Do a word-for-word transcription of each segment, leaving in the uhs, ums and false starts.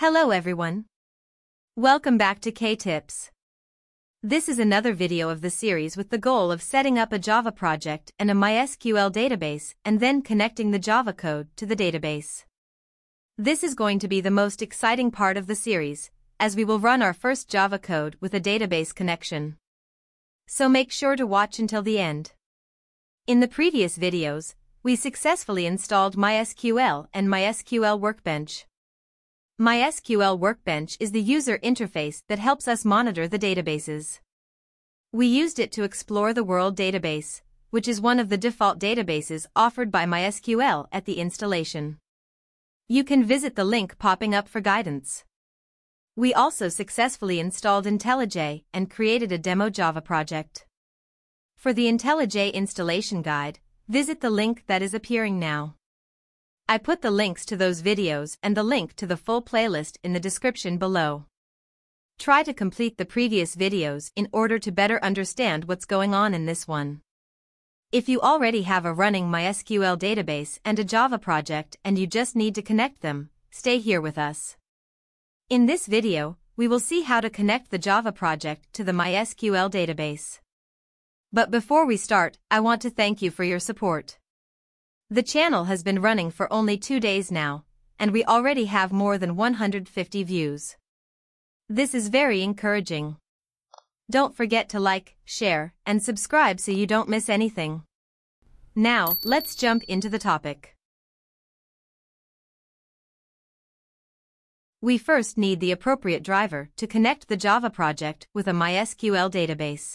Hello everyone. Welcome back to K-Tips. This is another video of the series with the goal of setting up a Java project and a MySQL database and then connecting the Java code to the database. This is going to be the most exciting part of the series, as we will run our first Java code with a database connection. So make sure to watch until the end. In the previous videos, we successfully installed MySQL and MySQL Workbench. MySQL Workbench is the user interface that helps us monitor the databases. We used it to explore the World Database, which is one of the default databases offered by MySQL at the installation. You can visit the link popping up for guidance. We also successfully installed IntelliJ and created a demo Java project. For the IntelliJ installation guide, visit the link that is appearing now. I put the links to those videos and the link to the full playlist in the description below. Try to complete the previous videos in order to better understand what's going on in this one. If you already have a running MySQL database and a Java project and you just need to connect them, stay here with us. In this video, we will see how to connect the Java project to the MySQL database. But before we start, I want to thank you for your support. The channel has been running for only two days now, and we already have more than one hundred fifty views. This is very encouraging. Don't forget to like, share, and subscribe so you don't miss anything. Now, let's jump into the topic. We first need the appropriate driver to connect the Java project with a MySQL database.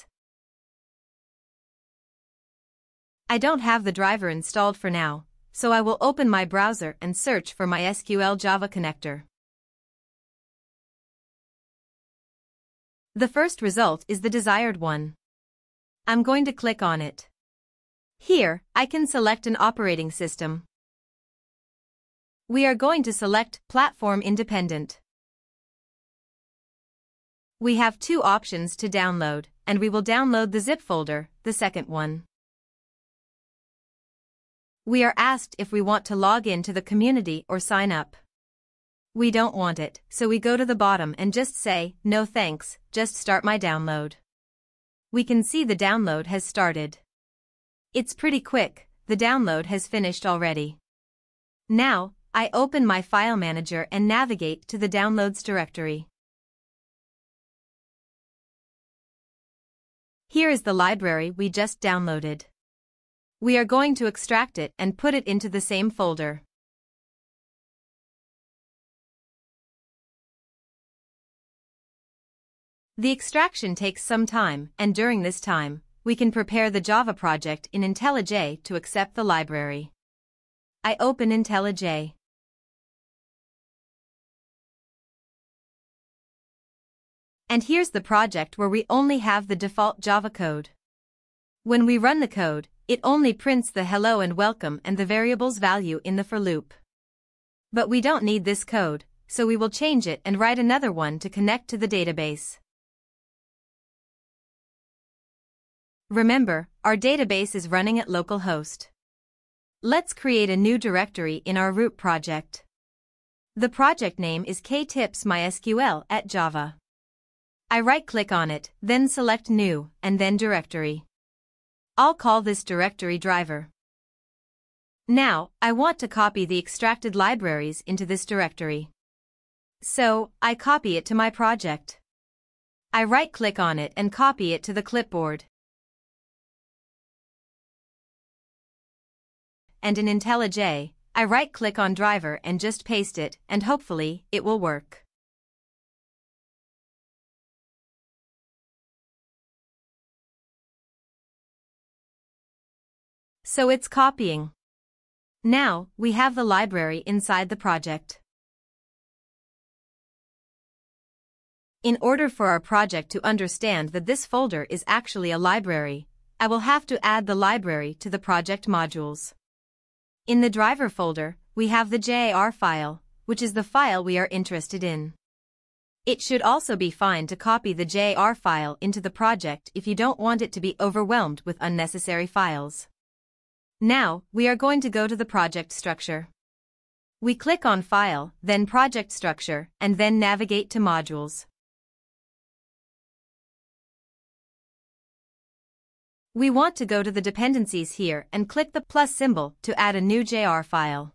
I don't have the driver installed for now, so I will open my browser and search for MySQL Java Connector. The first result is the desired one. I'm going to click on it. Here, I can select an operating system. We are going to select Platform Independent. We have two options to download, and we will download the zip folder, the second one. We are asked if we want to log in to the community or sign up. We don't want it, so we go to the bottom and just say, no thanks, just start my download. We can see the download has started. It's pretty quick, the download has finished already. Now, I open my file manager and navigate to the downloads directory. Here is the library we just downloaded. We are going to extract it and put it into the same folder. The extraction takes some time, and during this time, we can prepare the Java project in IntelliJ to accept the library. I open IntelliJ. And here's the project where we only have the default Java code. When we run the code, it only prints the hello and welcome and the variable's value in the for loop. But we don't need this code, so we will change it and write another one to connect to the database. Remember, our database is running at localhost. Let's create a new directory in our root project. The project name is K-Tips MySQL at Java. I right-click on it, then select New, and then Directory. I'll call this directory driver. Now, I want to copy the extracted libraries into this directory. So, I copy it to my project. I right-click on it and copy it to the clipboard. And in IntelliJ, I right-click on driver and just paste it, and hopefully, it will work. So it's copying. Now, we have the library inside the project. In order for our project to understand that this folder is actually a library, I will have to add the library to the project modules. In the driver folder, we have the jar file, which is the file we are interested in. It should also be fine to copy the jar file into the project if you don't want it to be overwhelmed with unnecessary files. Now, we are going to go to the project structure. We click on File, then Project Structure, and then navigate to Modules. We want to go to the dependencies here and click the plus symbol to add a new J R file.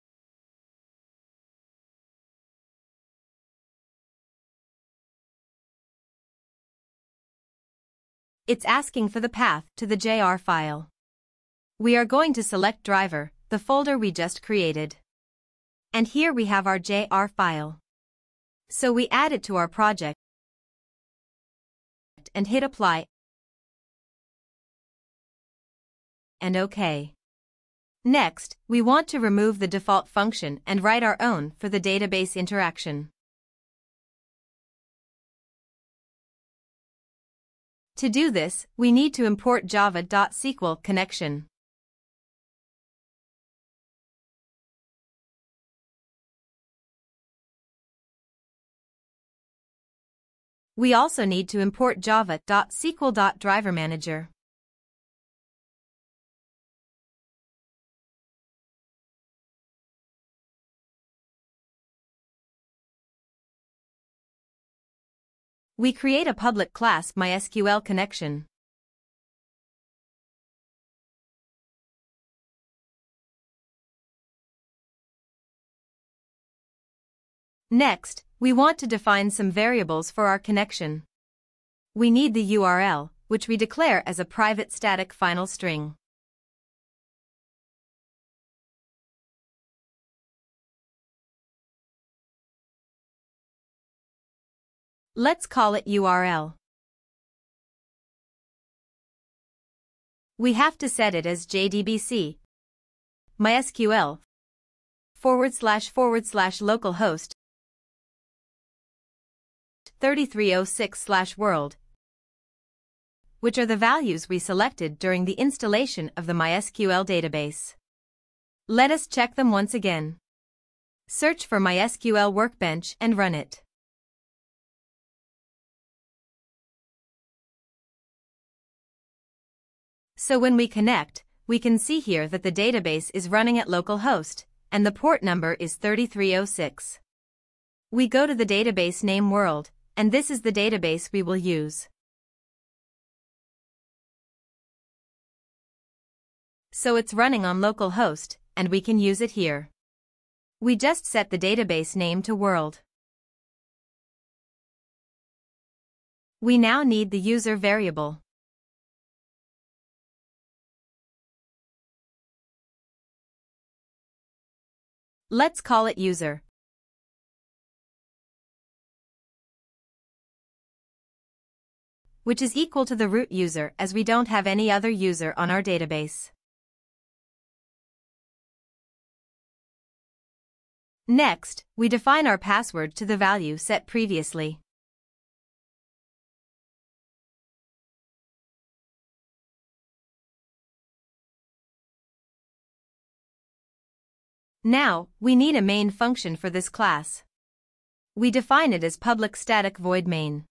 It's asking for the path to the J R file. We are going to select Driver, the folder we just created. And here we have our J R file. So we add it to our project and hit Apply and OK. Next, we want to remove the default function and write our own for the database interaction. To do this, we need to import Java dot S Q L connection. We also need to import Java dot S Q L dot Driver Manager. We create a public class MySQL connection. Next, we want to define some variables for our connection. We need the U R L, which we declare as a private static final string. Let's call it U R L. We have to set it as J D B C, MySQL, forward slash forward slash localhost, thirty-three oh six slash world, which are the values we selected during the installation of the MySQL database. Let us check them once again. Search for MySQL Workbench and run it. So when we connect, we can see here that the database is running at localhost, and the port number is thirty-three oh six. We go to the database name world, and this is the database we will use. So it's running on localhost, and we can use it here. We just set the database name to world. We now need the user variable. Let's call it user. Which is equal to the root user as we don't have any other user on our database. Next, we define our password to the value set previously. Now, we need a main function for this class. We define it as public static void main.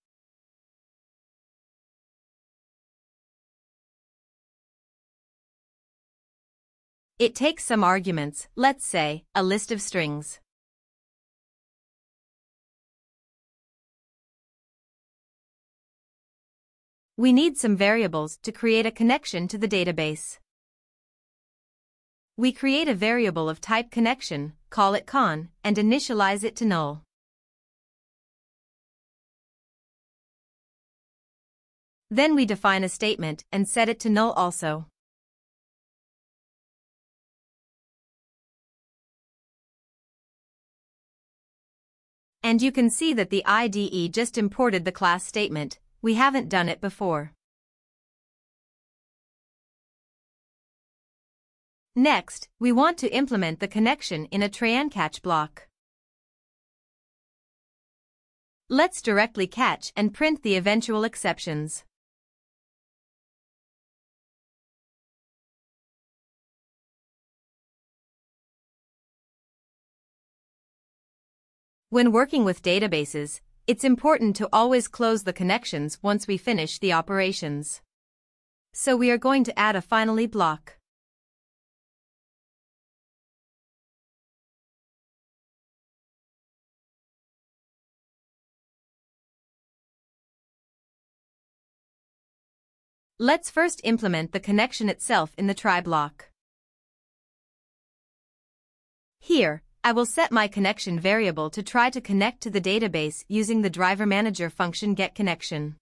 It takes some arguments, let's say, a list of strings. We need some variables to create a connection to the database. We create a variable of type connection, call it con, and initialize it to null. Then we define a statement and set it to null also. And you can see that the I D E just imported the class statement. We haven't done it before. Next, we want to implement the connection in a try and catch block. Let's directly catch and print the eventual exceptions. When working with databases, it's important to always close the connections once we finish the operations. So we are going to add a finally block. Let's first implement the connection itself in the try block. Here, I will set my connection variable to try to connect to the database using the driver manager function getConnection.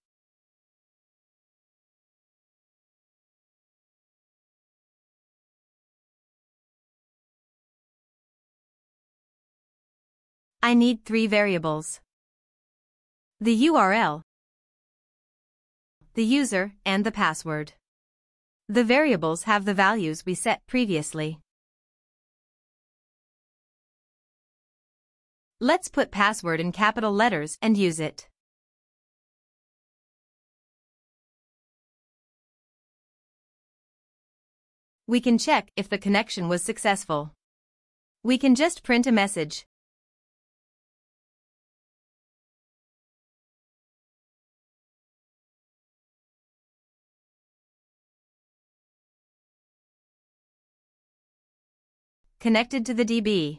I need three variables: the U R L, the user, and the password. The variables have the values we set previously. Let's put password in capital letters and use it. We can check if the connection was successful. We can just print a message. Connected to the D B.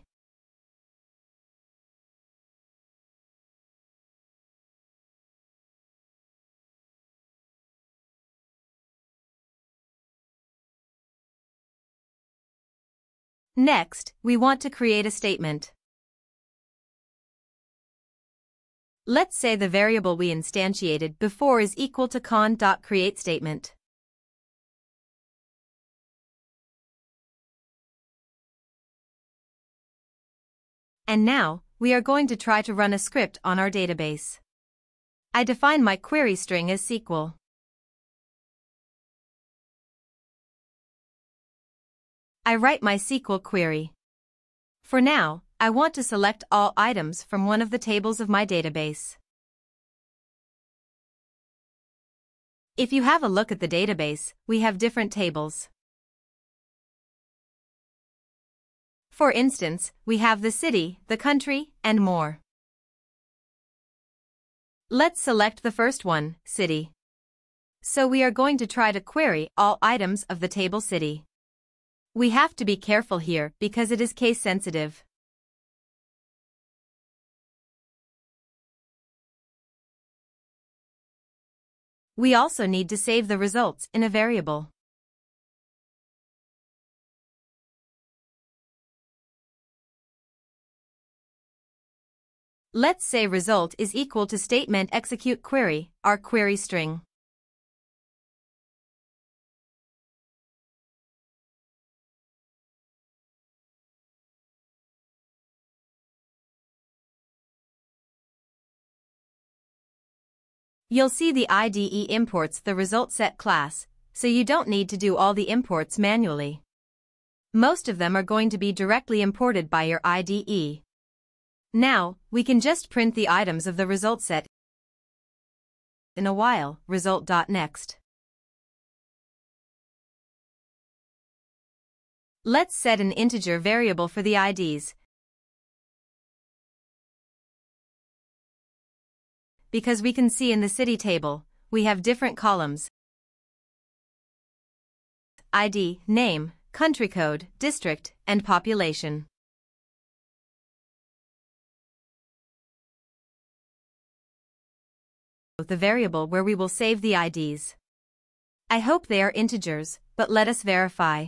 Next, we want to create a statement. Let's say the variable we instantiated before is equal to con.createStatement. And now, we are going to try to run a script on our database. I define my query string as S Q L. I write my S Q L query. For now, I want to select all items from one of the tables of my database. If you have a look at the database, we have different tables. For instance, we have the city, the country, and more. Let's select the first one, city. So we are going to try to query all items of the table city. We have to be careful here because it is case sensitive. We also need to save the results in a variable. Let's say result is equal to statement execute query, our query string. You'll see the I D E imports the result set class, so you don't need to do all the imports manually. Most of them are going to be directly imported by your I D E. Now, we can just print the items of the result set in a while, result.next. Let's set an integer variable for the I Ds. Because we can see in the city table, we have different columns: I D, name, country code, district, and population. The variable where we will save the I Ds. I hope they are integers, but let us verify.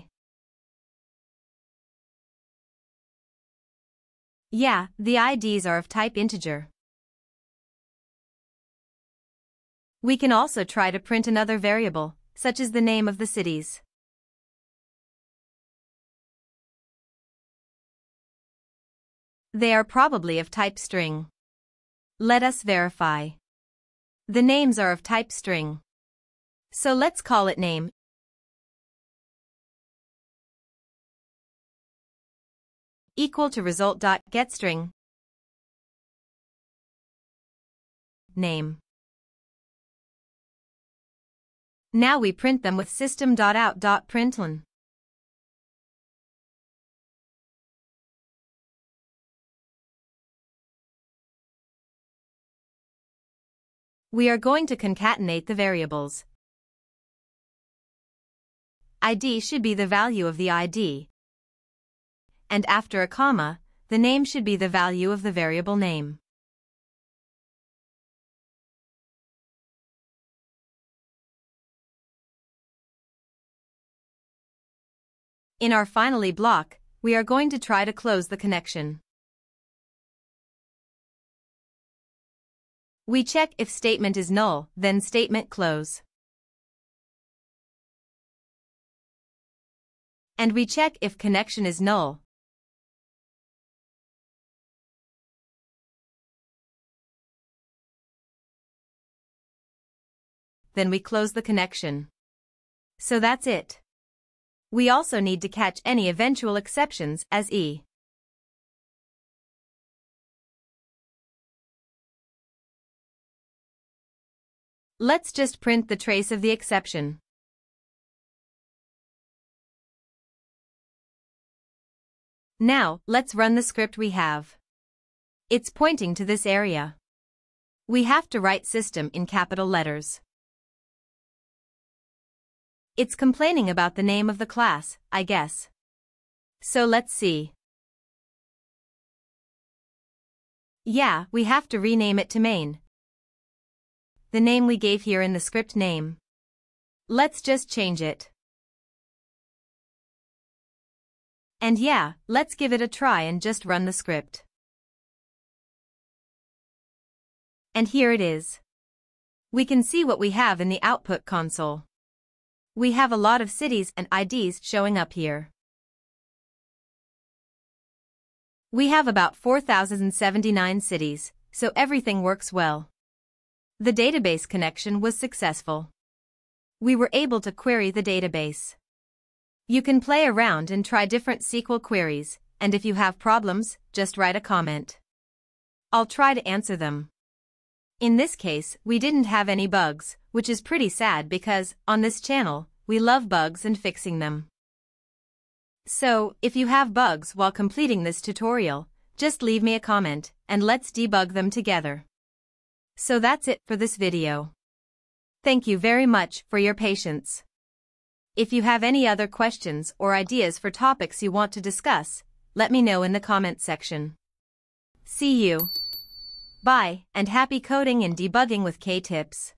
Yeah, the I Ds are of type integer. We can also try to print another variable, such as the name of the cities. They are probably of type string. Let us verify. The names are of type string. So let's call it name equal to result.getString name. Now we print them with system.out.println. We are going to concatenate the variables. I D should be the value of the I D. And after a comma, the name should be the value of the variable name. In our finally block, we are going to try to close the connection. We check if statement is null, then statement close. And we check if connection is null. Then we close the connection. So that's it. We also need to catch any eventual exceptions as E. Let's just print the trace of the exception. Now, let's run the script we have. It's pointing to this area. We have to write system in capital letters. It's complaining about the name of the class, I guess. So let's see. Yeah, we have to rename it to main. The name we gave here in the script name. Let's just change it. And yeah, let's give it a try and just run the script. And here it is. We can see what we have in the output console. We have a lot of cities and I Ds showing up here. We have about four thousand seventy-nine cities, so everything works well. The database connection was successful. We were able to query the database. You can play around and try different S Q L queries, and if you have problems, just write a comment. I'll try to answer them. In this case, we didn't have any bugs, which is pretty sad because, on this channel, we love bugs and fixing them. So, if you have bugs while completing this tutorial, just leave me a comment, and let's debug them together. So that's it for this video. Thank you very much for your patience. If you have any other questions or ideas for topics you want to discuss, let me know in the comment section. See you. Bye, and happy coding and debugging with K-Tips.